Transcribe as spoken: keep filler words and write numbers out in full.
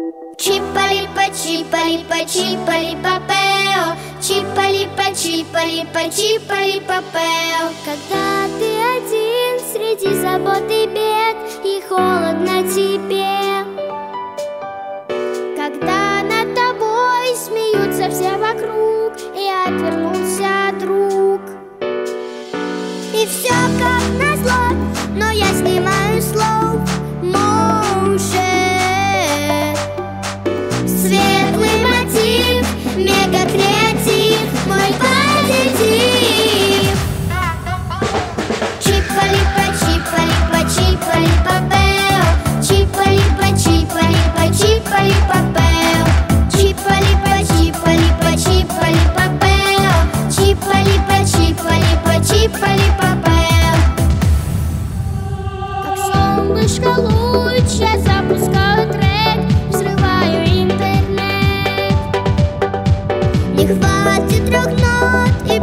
Чипа-липа, чипа-липа, чипа-липа-пео, чипа-липа, чипа-липа, чипа-липа-пео. Когда ты один среди забот и бед, и холодно тебе, когда над тобой смеются все вокруг, и отвернулся друг, и все как назло, но я снимаю слов motion. Светлый мотив, мега-креатив, мой позитив. Чипа-липа, чипа-липа, чипа-липа-пео, чипа-липа, чипа-липа, чипа-липа-пео, чипа-липа, чипа-липа, чипа-липа-пео, чипа-липа, чипа-липа, чипа-липа-пео. Как солнышко луч, я запускаю трек, взрываю интернет. Не хватит трех нот и